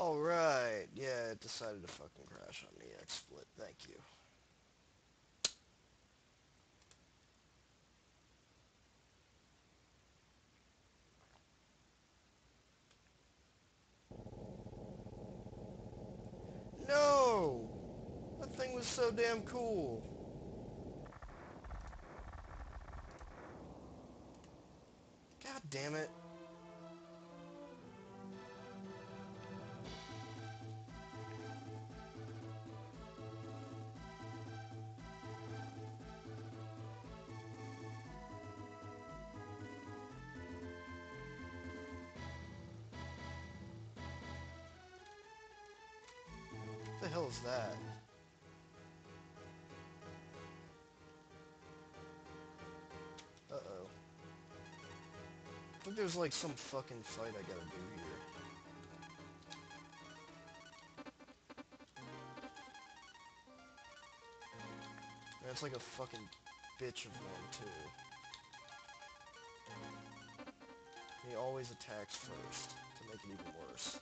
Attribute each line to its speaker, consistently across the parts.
Speaker 1: Alright, yeah, it decided to fucking crash on the XSplit. Thank you. No! That thing was so damn cool. God damn it. What the hell is that? Uh-oh. I think there's like some fucking fight I gotta do here. And it's like a fucking bitch of one, too. He always attacks first, to make it even worse.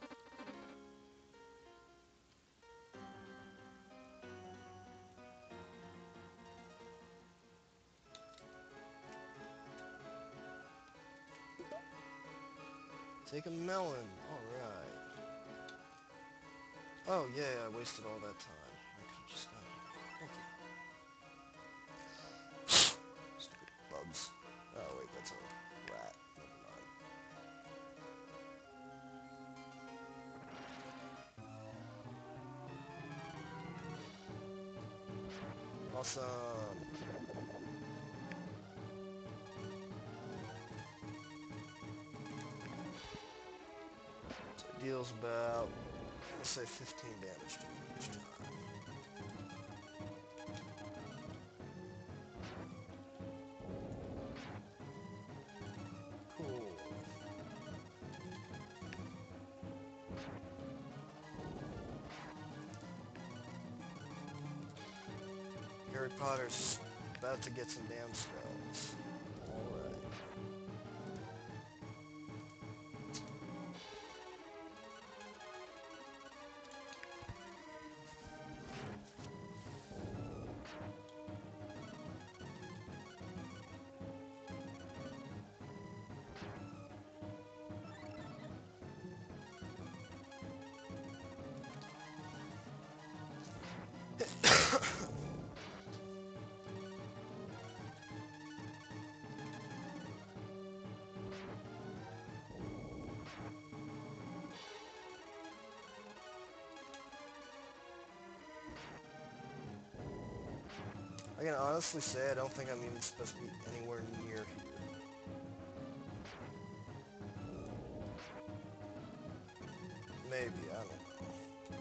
Speaker 1: Take a melon. Alright. Oh, yeah, I wasted all that time. I could've just done it. Thank you. Stupid bugs. Oh, wait, that's a rat. Never mind. Awesome. So it deals about, let's say, 15 damage to me each time. Cool. Harry Potter's about to get some damn spells. Alright. I can honestly say I don't think I'm even supposed to be anywhere near here. Maybe, I don't know.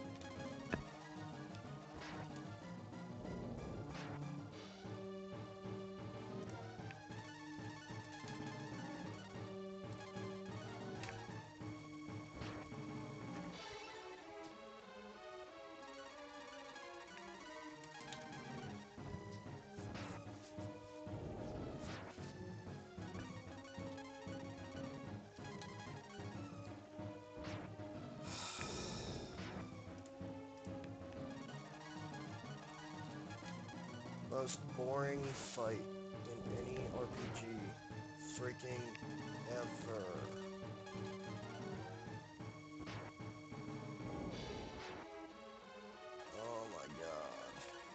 Speaker 1: Most boring fight in any RPG freaking ever. Oh my god.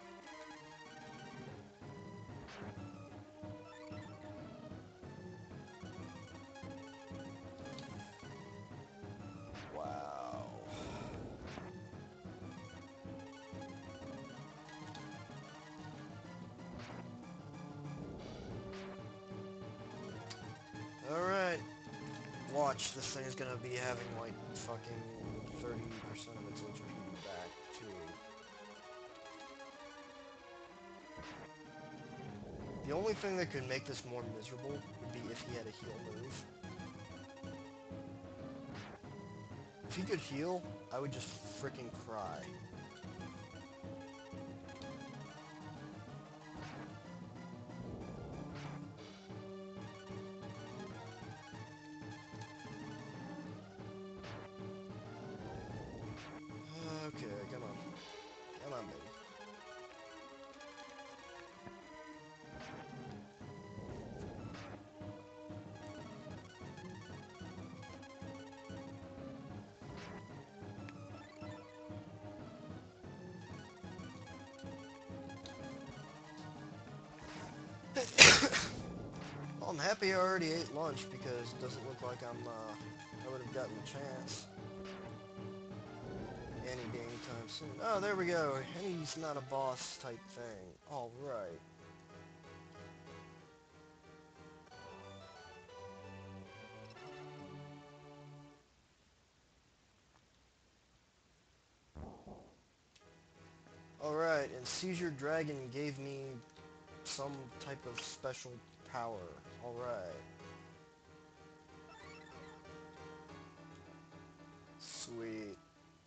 Speaker 1: Wow. Alright. Watch, this thing is gonna be having like fucking 30% of its HP back too. The only thing that could make this more miserable would be if he had a heal move. If he could heal, I would just freaking cry. I'm happy I already ate lunch because it doesn't look like I would have gotten the chance any day anytime soon. Oh, there we go. And he's not a boss type thing. Alright. Alright, and Seizure Dragon gave me some type of special power. Alright. Sweet.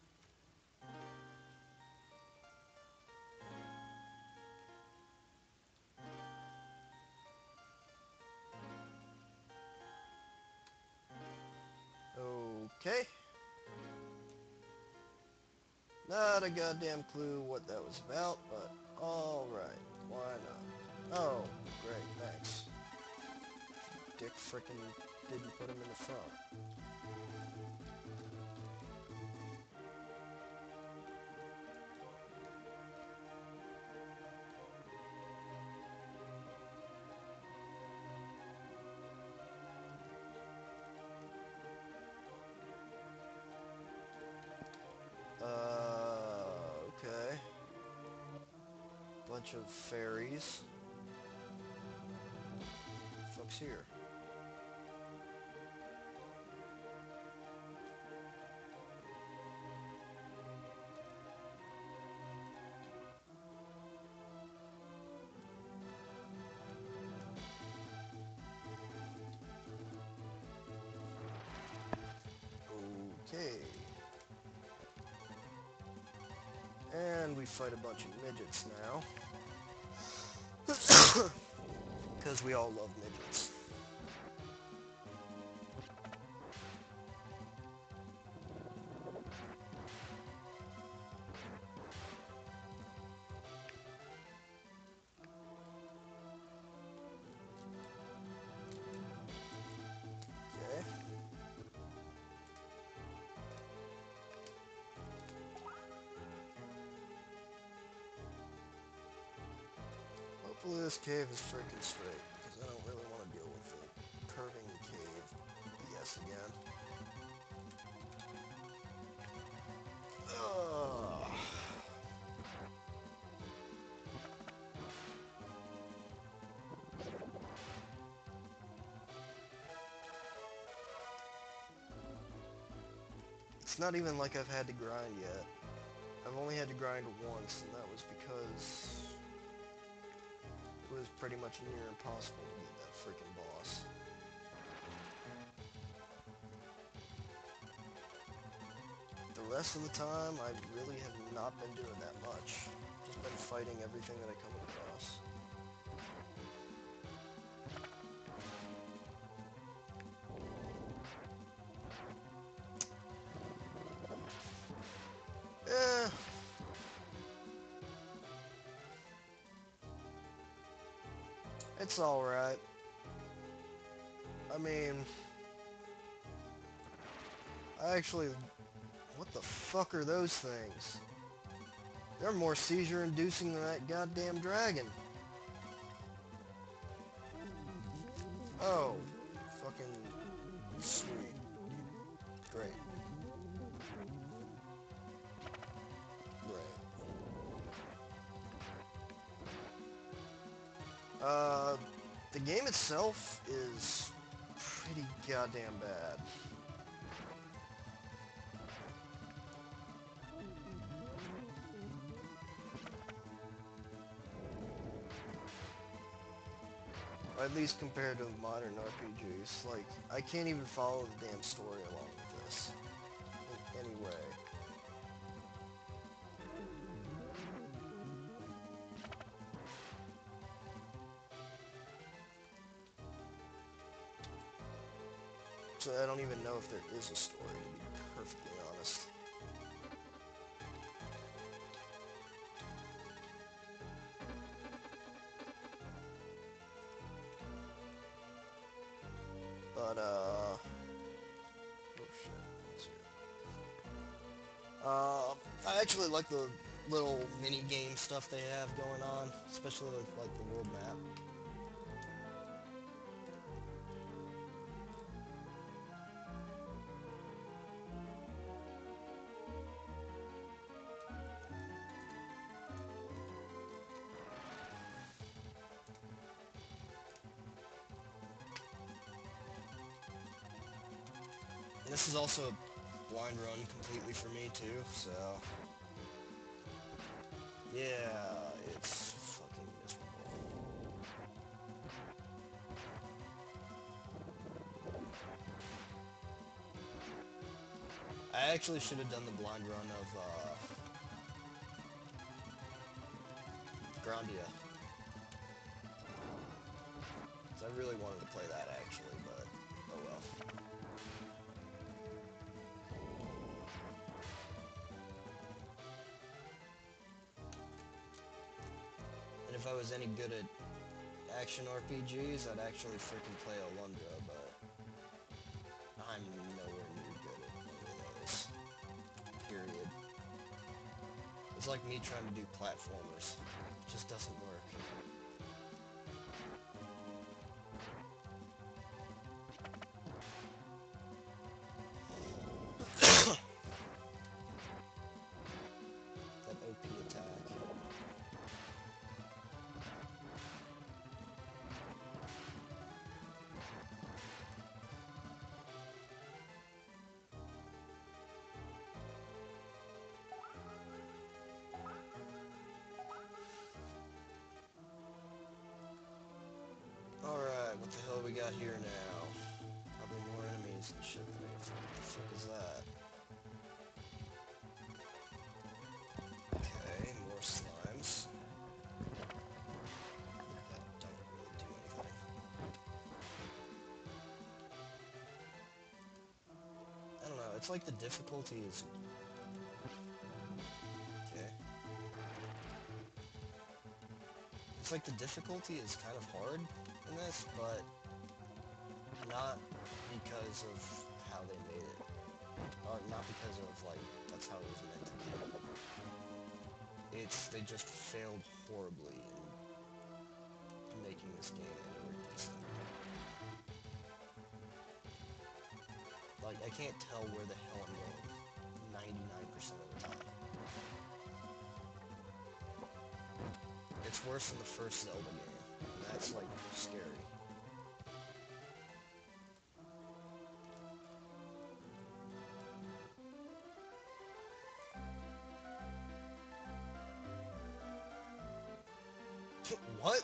Speaker 1: Okay. Not a goddamn clue what that was about, but alright. Why not? Oh, great, thanks. Dick frickin' didn't put him in the front. Okay. Bunch of fairies. Fuck's here? Okay. And we fight a bunch of midgets now. Because we all love midgets. Okay. Hopefully this cave is freaking straight, because I don't really want to deal with the curving cave BS again. Ugh. It's not even like I've had to grind yet. I've only had to grind once, and that was because it was pretty much near impossible to get that freaking boss. The rest of the time, I really have not been doing that much. Just been fighting everything that I come across. Eh. It's alright. I mean, I actually... What the fuck are those things? They're more seizure-inducing than that goddamn dragon. Oh. Fucking sweet. Great. Great. The game itself is pretty goddamn bad. At least compared to modern RPGs. Like, I can't even follow the damn story along with this. In any way. So I don't even know if there is a story, to be perfectly honest. But, oh shit, what's here? I actually like the little mini-game stuff they have going on, especially with, like, the world map. And this is also a blind run completely for me too, so... Yeah, it's fucking miserable. I actually should have done the blind run of, Grandia. So I really wanted to play that, actually, but oh well. And if I was any good at action RPGs, I'd actually freaking play Alundra, but I'm nowhere near good at any of those. Period. It's like me trying to do platformers. It just doesn't work. That OP attack. Alright, what the hell we got here now? Probably more enemies and shit than anything. What the fuck is that? Okay, more slimes. That don't really do anything. I don't know, it's like the difficulty is... Okay. It's like the difficulty is kind of hard in this, but not because of how they made it. Or not because of, like, that's how it was meant to be. It's, they just failed horribly in making this game anywhere decent. Like, I can't tell where the hell I'm going 99% of the time. It's worse than the first Zelda game, and that's, like, scary. What?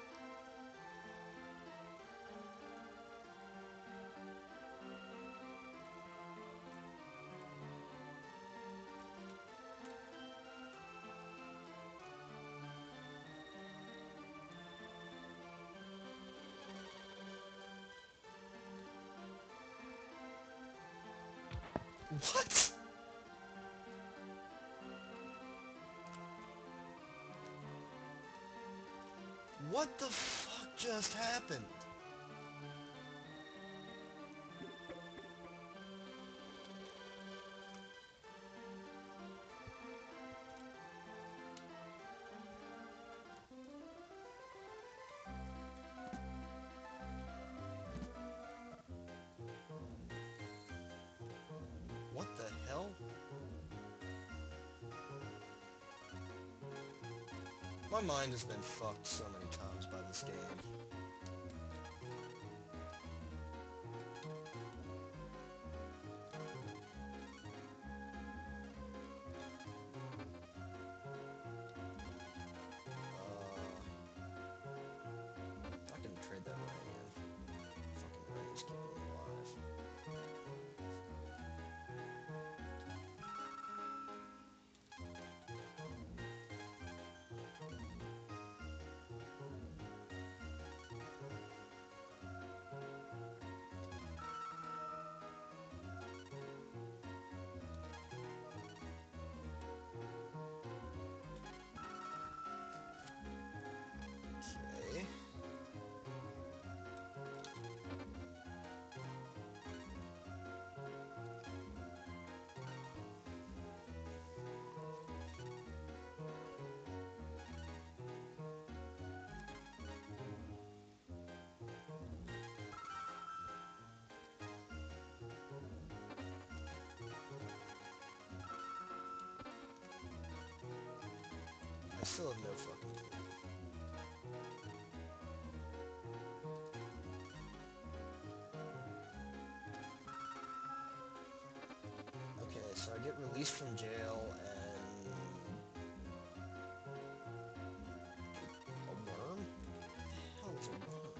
Speaker 1: What? What the fuck just happened? What the hell? My mind has been fucked so many times by this game. I can trade that right in. Fucking Ray's keeping me alive. Okay. I still have no fucking clue. released from jail and a worm? What the hell is a worm?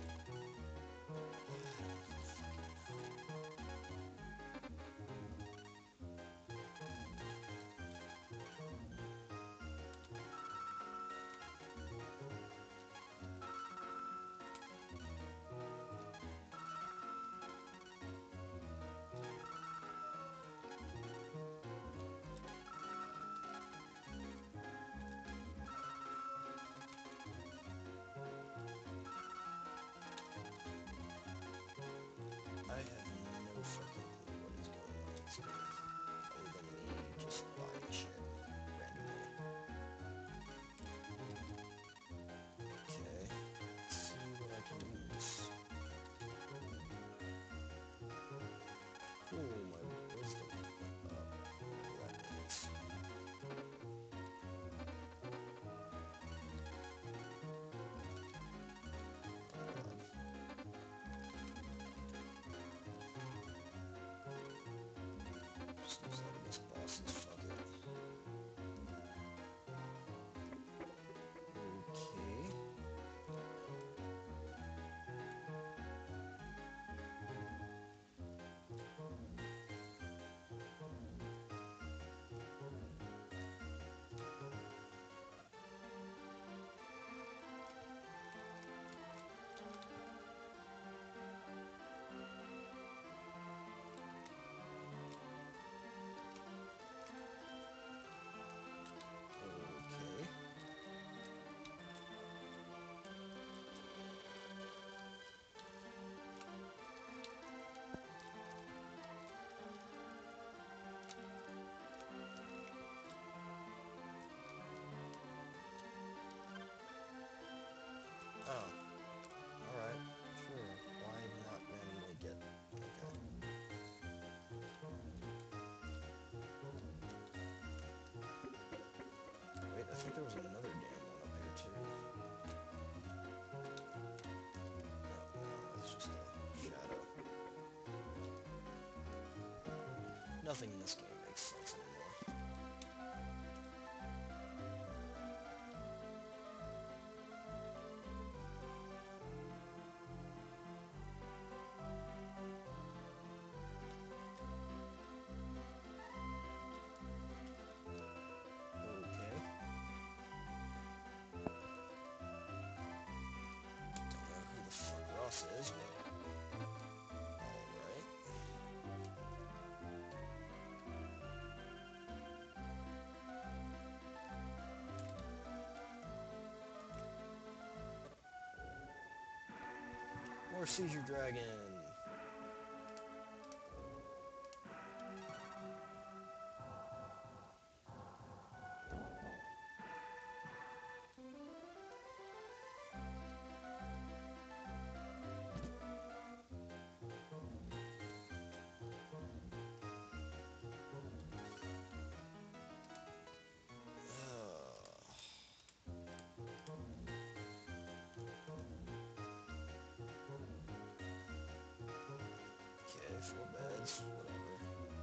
Speaker 1: I have no fucking clue what is going on in this game, other than me just buying shit randomly. Okay, let's see what I can use. Ooh, my wisdom went up. Whatever that means. Oh god. Just use that against bosses, fuck it. Okay. Okay. Oh. Alright. Sure. Why not randomly get... Okay. Wait, I think there was another damn one up here, too. No, that's just a shadow. Nothing in this game makes sense anymore. Okay. Don't know who the fuck Ross is, but... Alright. More Seizure Dragon! Okay, 4 beds, whatever.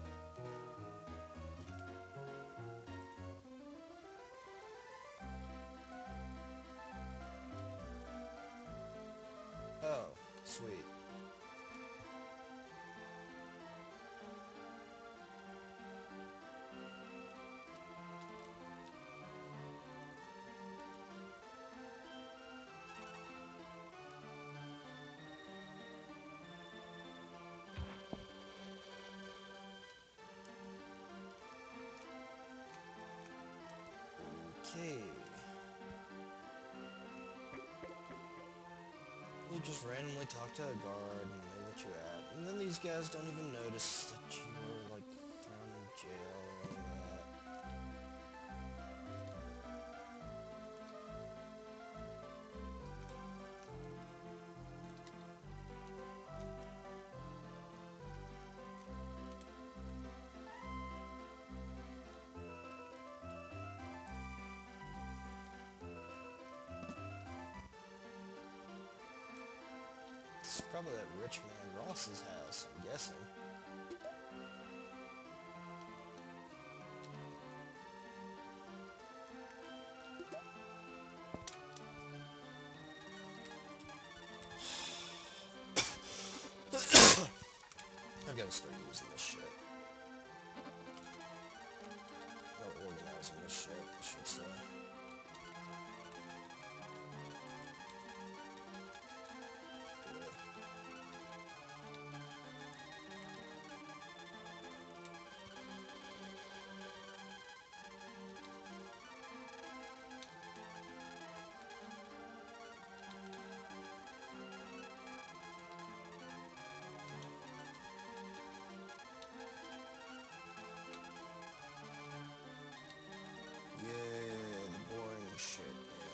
Speaker 1: Oh, sweet. Okay. You just randomly talk to a guard and they let you out. And then these guys don't even notice that you were, like, thrown in jail or any of that. It's probably that rich man Ross's house, I'm guessing. gotta start using this shit. Or organizing this shit, I should say. Yeah, the boring shit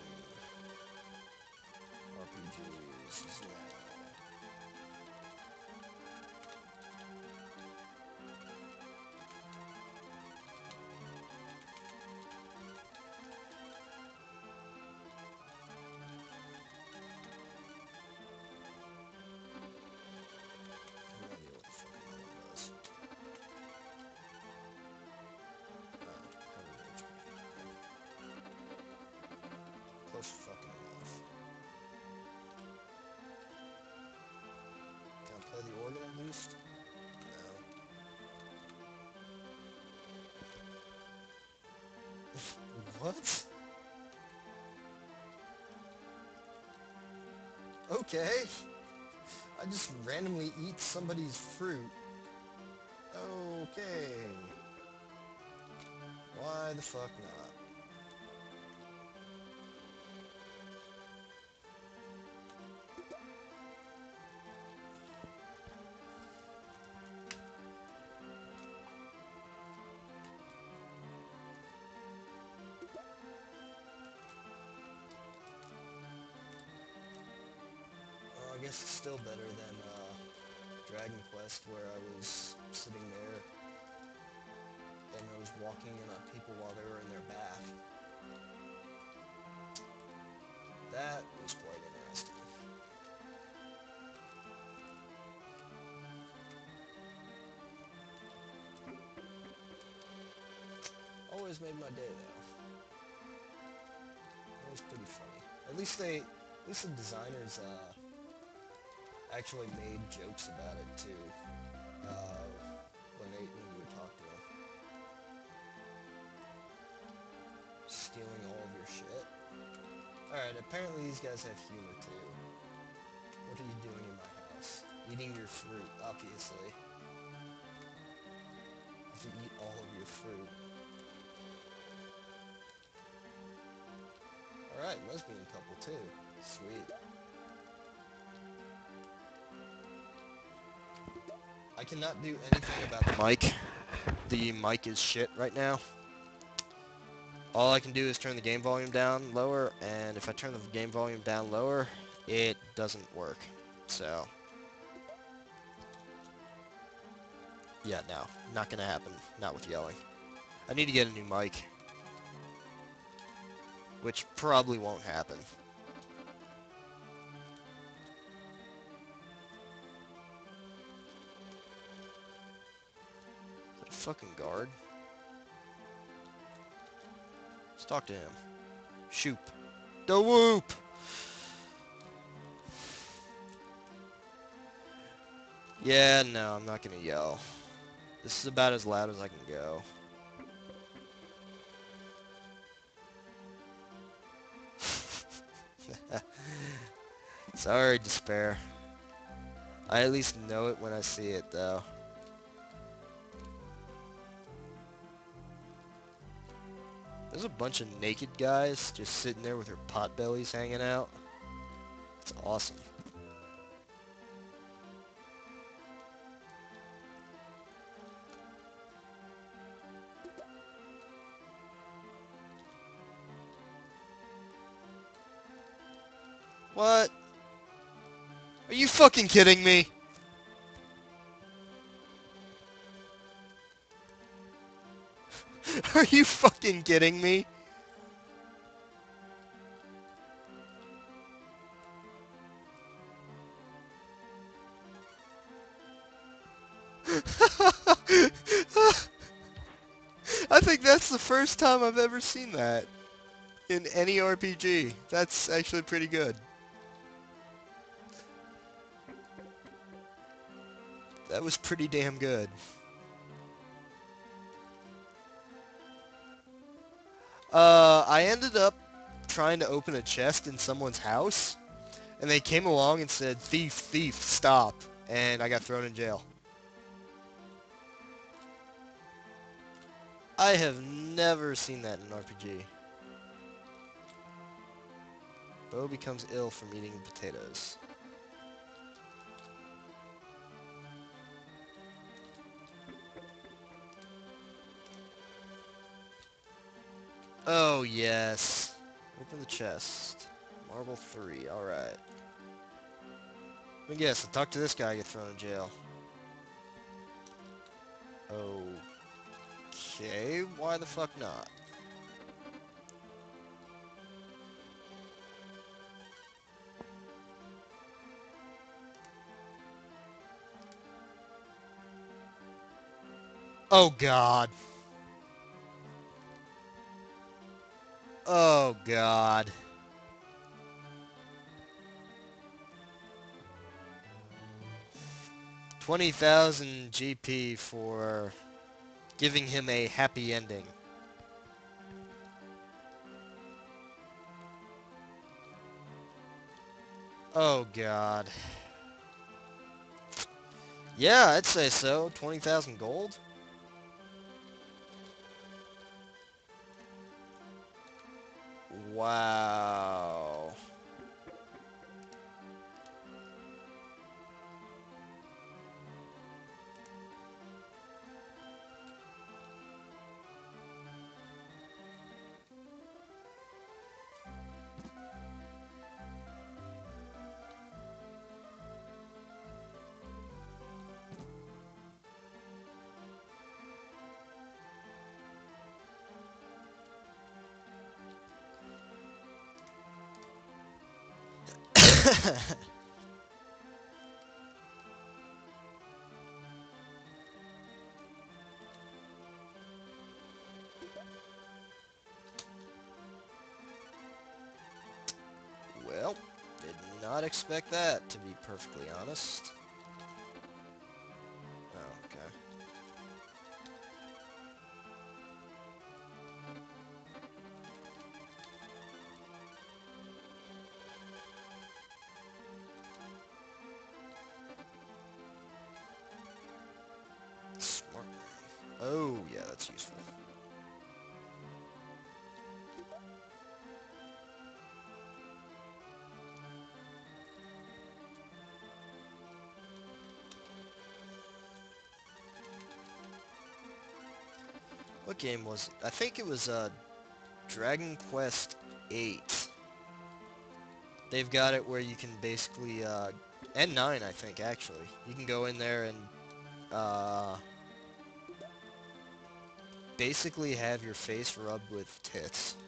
Speaker 1: in RPGs is now. No idea what the fuck that one does. Oh, 100 HP. Close fucking enough. Can I play the organ at least? No. What? Okay. I just randomly eat somebody's fruit. Okay. Why the fuck not? Well, I guess it's still better than Dragon Quest, where I was sitting there and I was walking in on people while they were in their bath. That was quite interesting. Always made my day though. Always pretty funny. At least the designers actually made jokes about it too. When you would talk to them, stealing all of your shit. All right. Apparently these guys have humor too. What are you doing in my house? Eating your fruit, obviously. If you eat all of your fruit. Alright, lesbian couple too. Sweet. I cannot do anything about the mic. The mic is shit right now. All I can do is turn the game volume down lower, and if I turn the game volume down lower, it doesn't work. So, yeah, no. Not gonna happen. Not with yelling. I need to get a new mic. Which probably won't happen. Is that a fucking guard? Let's talk to him. Shoop. The whoop! Yeah, no, I'm not gonna yell. This is about as loud as I can go. Sorry, Despair. I at least know it when I see it, though. There's a bunch of naked guys just sitting there with their pot bellies hanging out. It's awesome. What? Are you fucking kidding me? Are you fucking kidding me? I think that's the first time I've ever seen that in any RPG. That's actually pretty good. That was pretty damn good. I ended up trying to open a chest in someone's house, and they came along and said, "Thief, thief, stop," and I got thrown in jail. I have never seen that in an RPG. Bo becomes ill from eating potatoes. Oh, yes. Open the chest. Marble 3, alright. Let me guess, I talk to this guy, get thrown in jail. Okay, why the fuck not? Oh, God. Oh, God. 20,000 GP for giving him a happy ending. Oh, God. Yeah, I'd say so. 20,000 gold? Wow. Well, did not expect that, to be perfectly honest. Oh, okay. Smart. Oh, yeah, that's useful. What game was it? I think it was Dragon Quest 8. They've got it where you can basically, and 9, I think, actually. You can go in there and basically have your face rubbed with tits.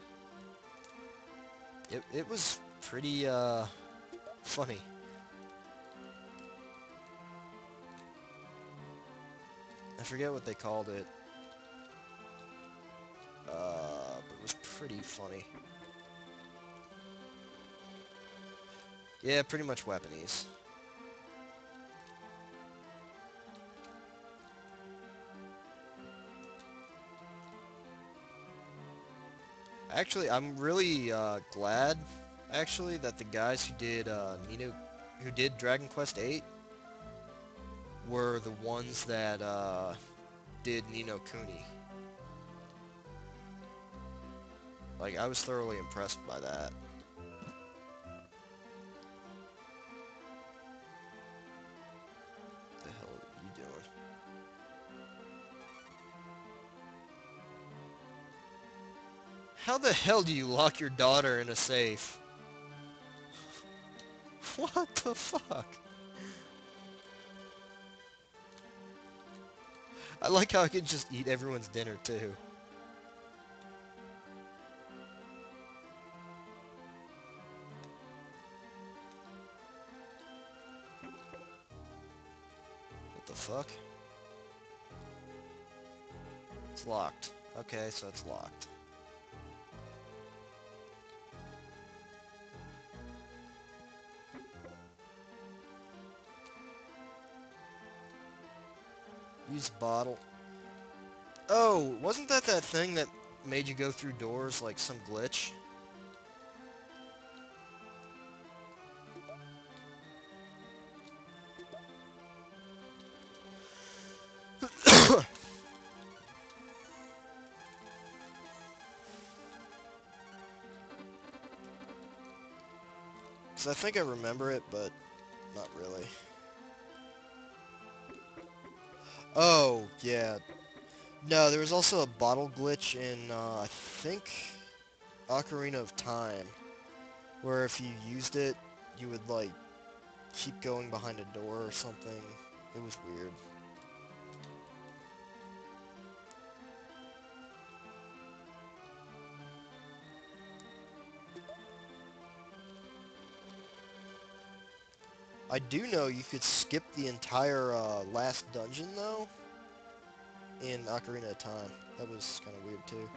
Speaker 1: It was pretty, funny. I forget what they called it. But it was pretty funny. Yeah, pretty much weaponies. Actually, I'm really glad, actually, that the guys who did who did Dragon Quest 8 were the ones that did Ni no Kuni. Like, I was thoroughly impressed by that. What the hell are you doing? How the hell do you lock your daughter in a safe? What the fuck? I like how I can just eat everyone's dinner, too. What the fuck? It's locked. Okay, so it's locked. Use bottle. Oh, wasn't that thing that made you go through doors, like some glitch? Because I think I remember it, but not really. Oh, yeah. No, there was also a bottle glitch in, I think, Ocarina of Time, where if you used it, you would, like, keep going behind a door or something. It was weird. I do know you could skip the entire last dungeon, though, in Ocarina of Time. That was kind of weird, too.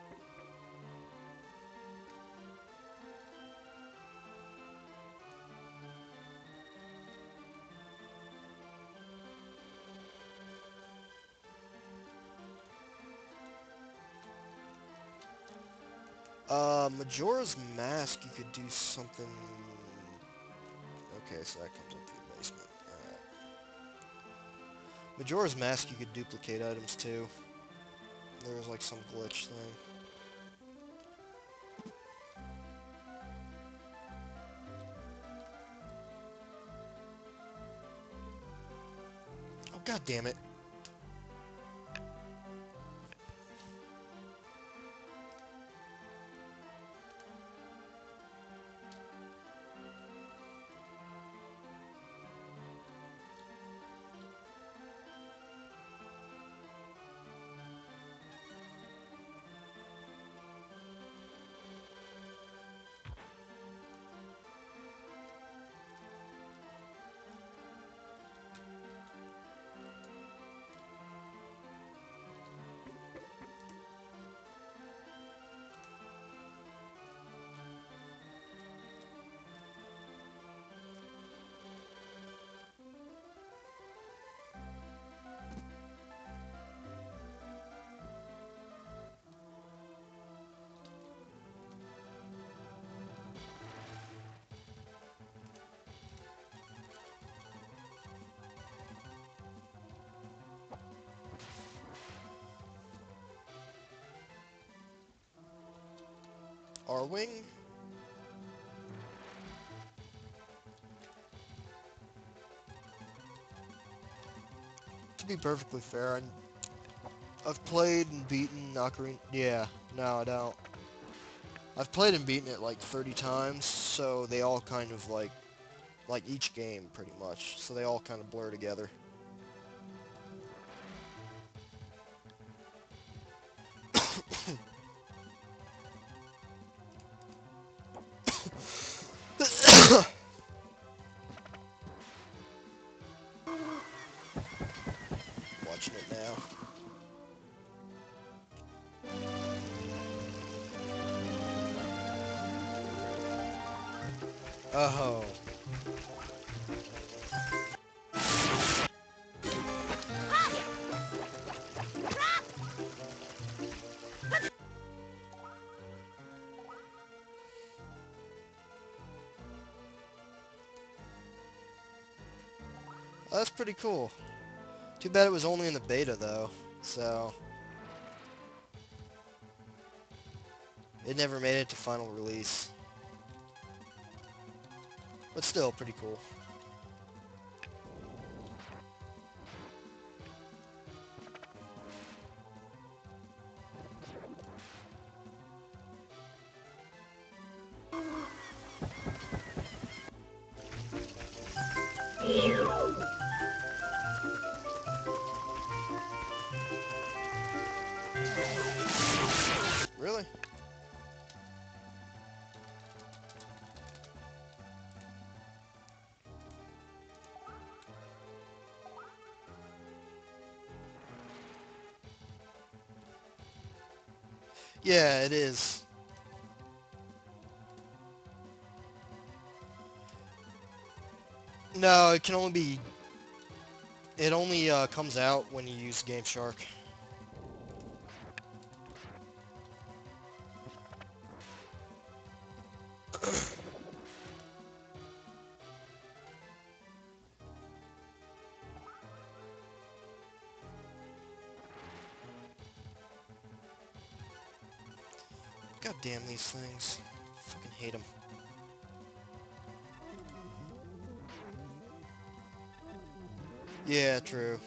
Speaker 1: Majora's Mask, you could do something... Okay, so that comes up through the basement. Alright. Majora's Mask, you could duplicate items, too. There was, like, some glitch thing. Oh, god damn it. Arwing? To be perfectly fair, I've played and beaten Ocarina... Yeah, no, I don't. I've played and beaten it like 30 times, so they all kind of like each game, pretty much. So they all kind of blur together. Watching it now. Oh. That's pretty cool. Too bad it was only in the beta, though. So... It never made it to final release. But still, pretty cool. Really? Yeah, it is. No, it can only be... It only comes out when you use Game Shark. God damn these things. Fucking hate them. Yeah, true.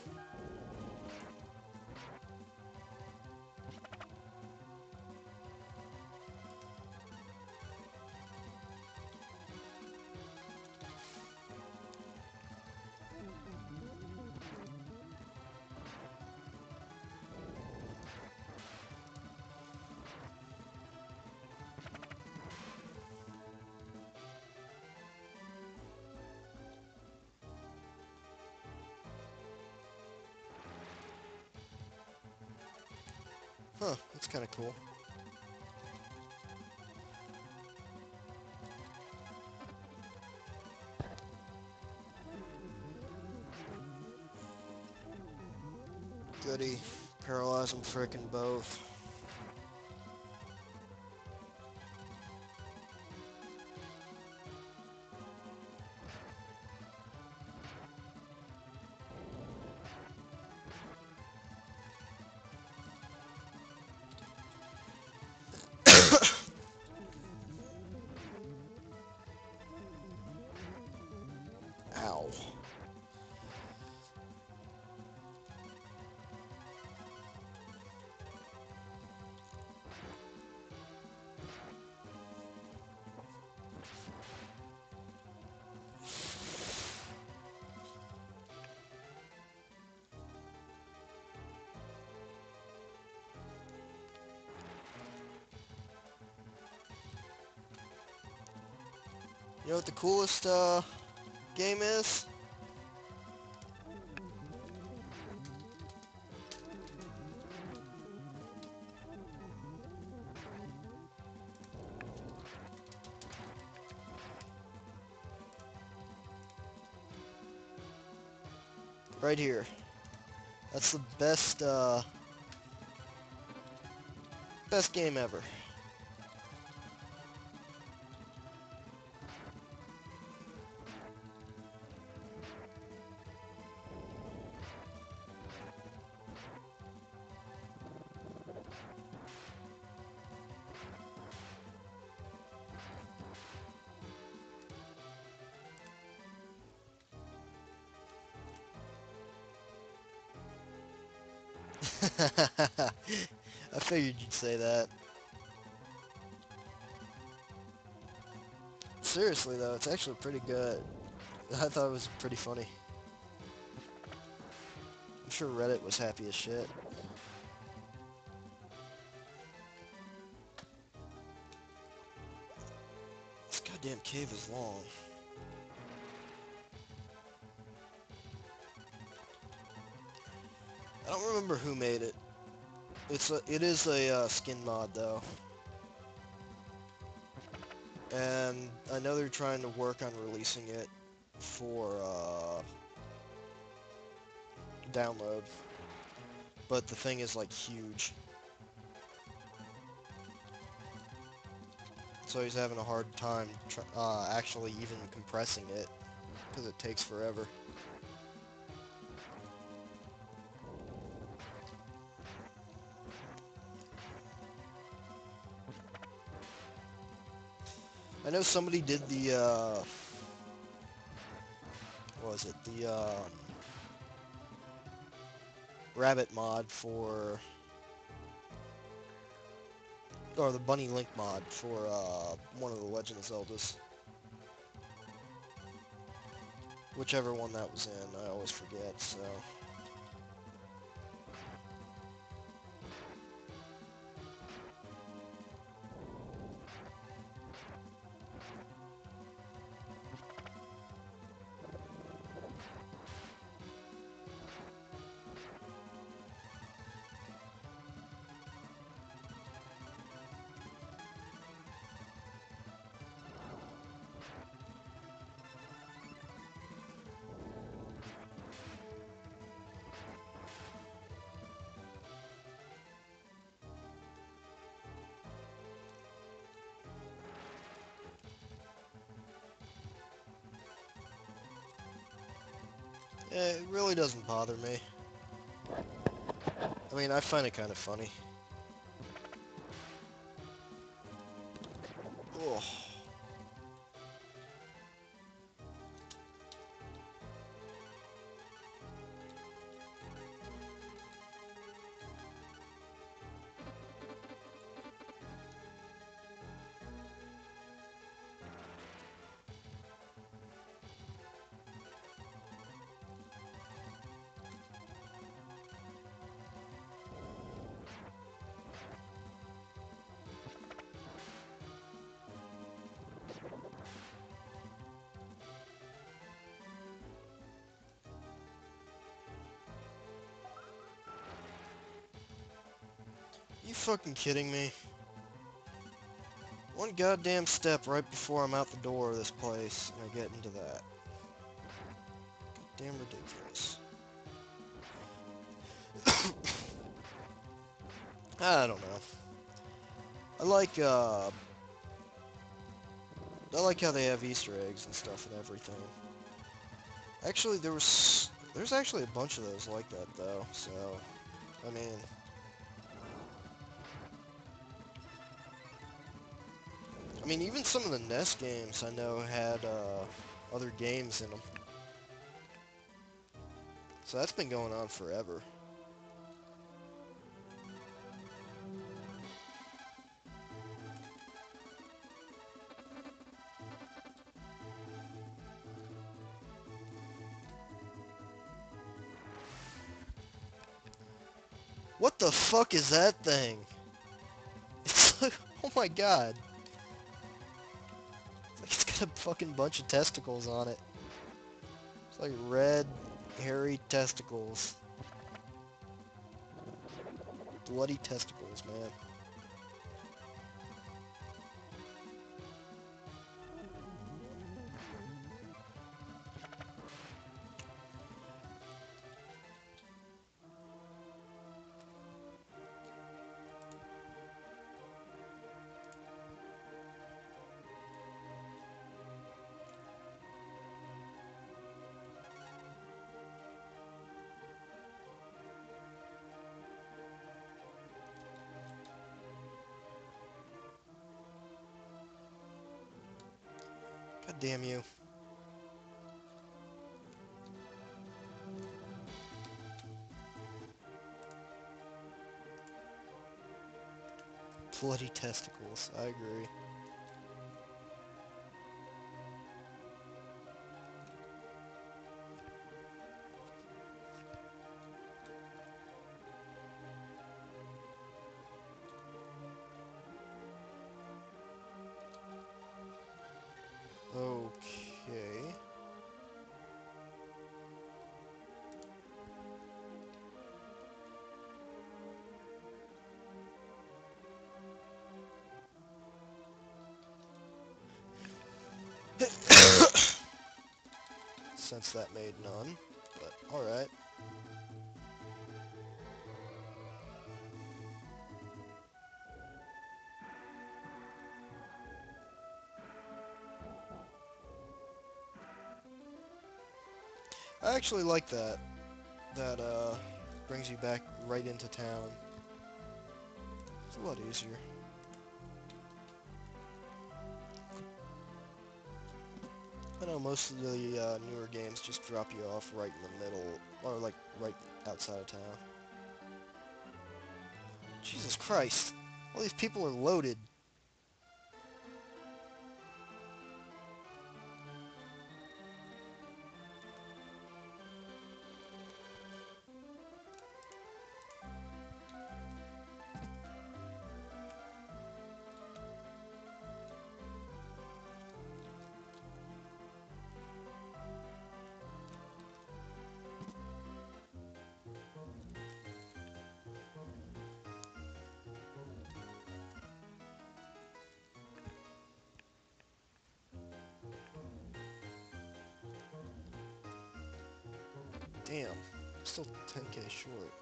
Speaker 1: Huh, that's kind of cool. Goody. Paralyze them frickin' both. Ow. You know what the coolest game is? Right here. That's the best game ever. I figured you'd say that. Seriously though, it's actually pretty good. I thought it was pretty funny. I'm sure Reddit was happy as shit. This goddamn cave is long. I don't remember who made it. It is a skin mod though, and I know they're trying to work on releasing it for download, but the thing is like huge, so he's having a hard time actually even compressing it because it takes forever. I know somebody did the what was it, the rabbit mod for, or the bunny link mod for one of the Legend of Zeldas. Whichever one that was in, I always forget, so. It really doesn't bother me. I mean, I find it kind of funny. Ugh. You fucking kidding me? One goddamn step right before I'm out the door of this place, and I get into that. Damn ridiculous. I don't know. I like how they have Easter eggs and stuff and everything. Actually, there's actually a bunch of those like that though. So, I mean, even some of the NES games I know had other games in them. So that's been going on forever. What the fuck is that thing? It's like, oh my god. It's got a fucking bunch of testicles on it. It's like red, hairy testicles. Bloody testicles, man. God damn you. Bloody testicles, I agree. Okay. Since that made none, but alright. I actually like that. That, brings you back right into town. It's a lot easier. I know most of the newer games just drop you off right in the middle, or like right outside of town. Jesus Christ. All these people are loaded. Damn. I'm still 10k short.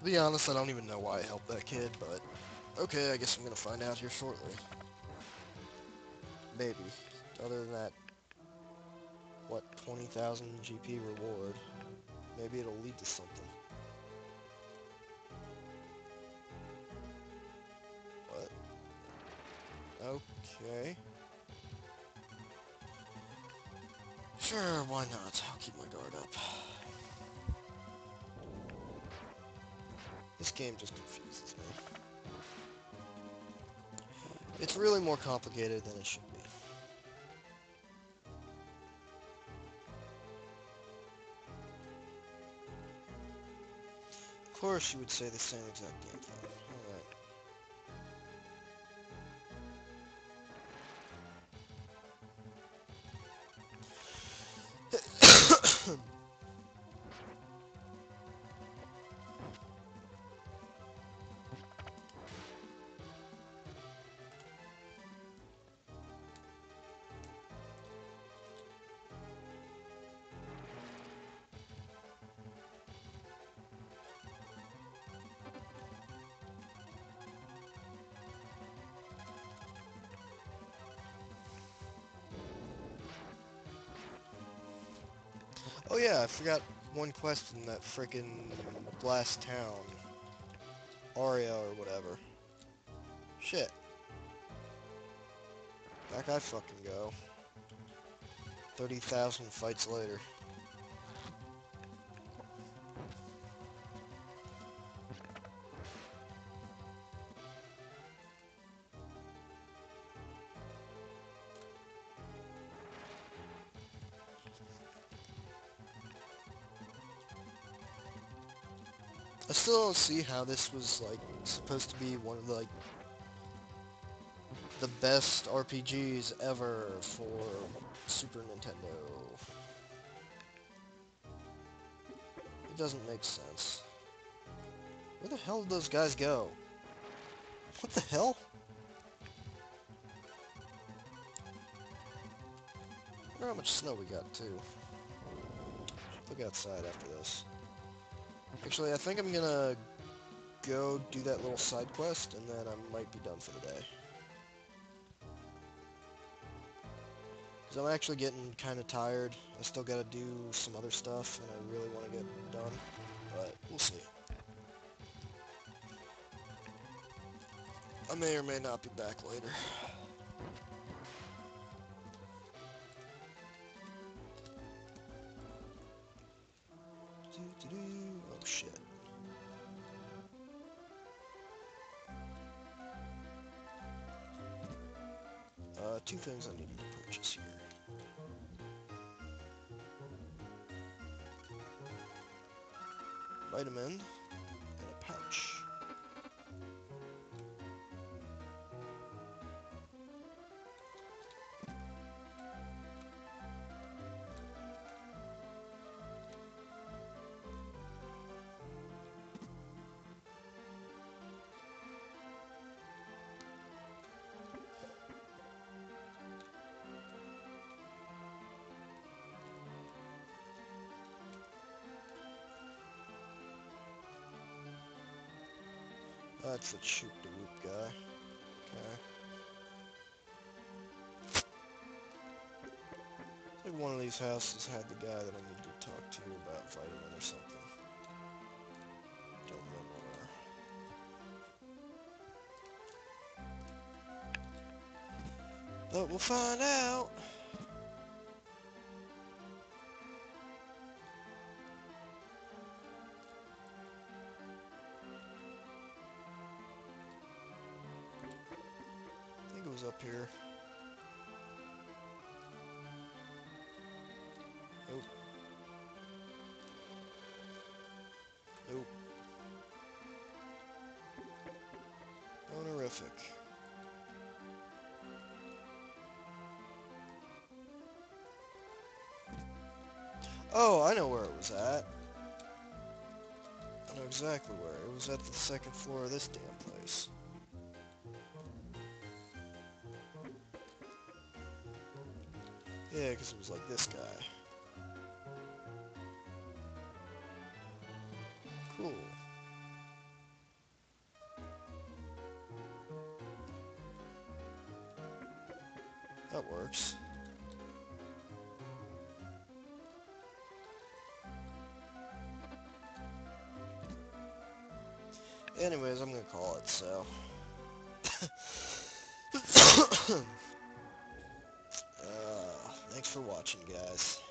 Speaker 1: To be honest, I don't even know why I helped that kid, but okay, I guess I'm gonna find out here shortly. Maybe. Other than that, what, 20,000 GP reward? Maybe it'll lead to something. What? Okay. Sure, why not? I'll keep my guard up. This game just confuses me. It's really more complicated than it should be. Of course you would say the same exact game thing. Alright. Oh yeah, I forgot one quest in that frickin' Blast Town. Aria or whatever. Shit. Back I fucking go. 30,000 fights later. I still don't see how this was, like, supposed to be one of the, like, the best RPGs ever for Super Nintendo. It doesn't make sense. Where the hell did those guys go? What the hell? I wonder how much snow we got, too. Look outside after this. Actually, I think I'm gonna go do that little side quest, and then I might be done for the day. Because I'm actually getting kind of tired. I still gotta do some other stuff, and I really want to get done. But we'll see. I may or may not be back later. Oh shit. Two things I needed to purchase here. Vitamin and a pouch. That's the shoot the whoop guy. Okay. I think one of these houses had the guy that I need to talk to about vitamin or something. Don't remember where. But we'll find out. I think it was up here. Nope. Nope. Honorific. Oh, I know where it was at. I know exactly where. It was at the second floor of this damn place. Yeah, because it was like this guy. Cool. that works. Anyways, I'm gonna call it, so. Thanks for watching, guys.